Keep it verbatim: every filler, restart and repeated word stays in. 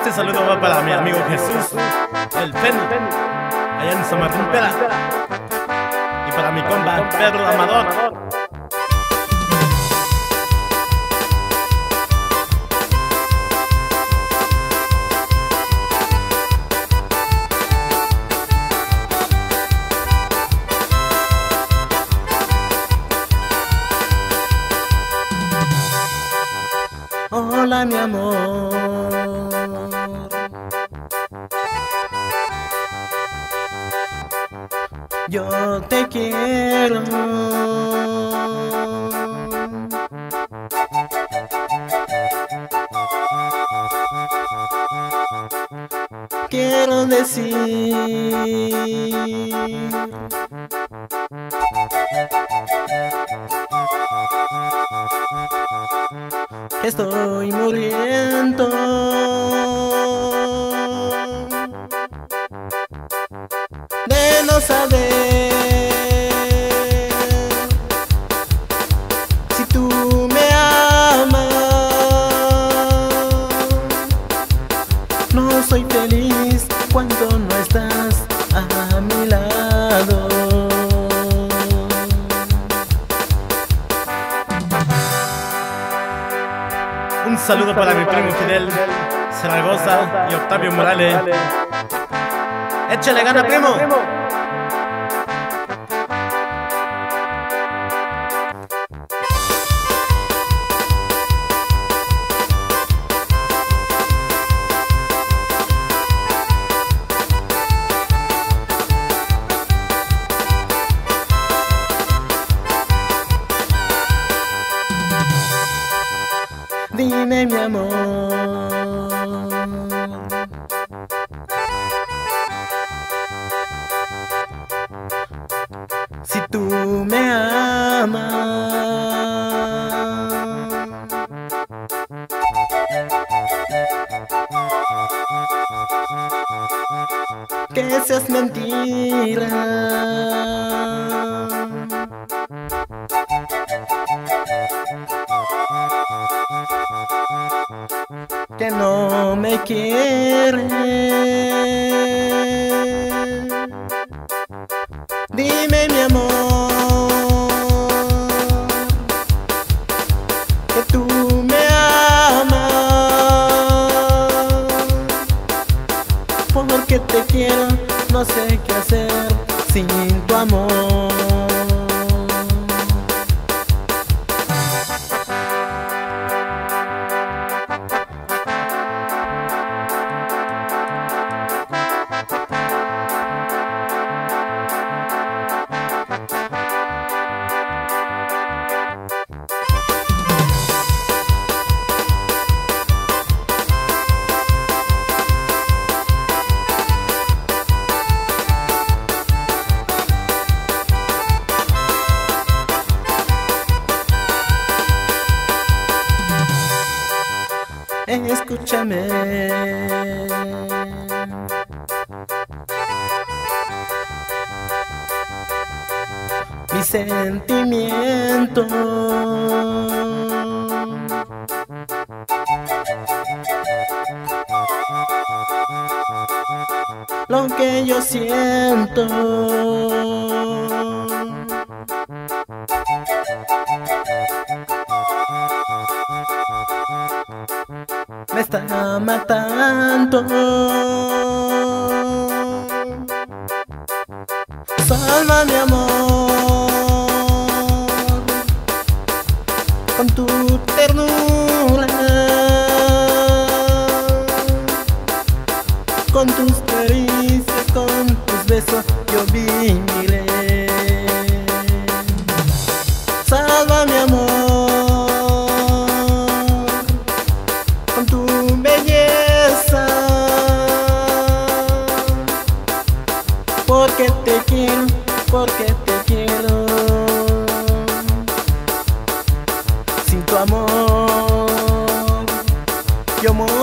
Este saludo va para mi amigo Jesús, el Fen, allá en Samarrumpera. Y para mi compa Pedro Amador. Hola mi amor, yo te quiero. Quiero decir que estoy muriendo de no saber si tú me amas. No soy feliz cuando no estás a mi lado. Un saludo para mi primo Fidel Zaragoza y Octavio Morales. ¡Échale gana, primo! Dime mi amor, si tú me amas, que seas mentira, que no me quiere. Dime mi amor, que tú me amas, porque te quiero, no sé qué hacer sin tu amor. Escúchame, mi sentimiento, lo que yo siento. Me está matando. Salva mi amor con tu ternura, con tus caricias, con tus besos yo viviré. Salva mi amor con tu belleza, porque te quiero, porque te quiero. Sin tu amor yo muero.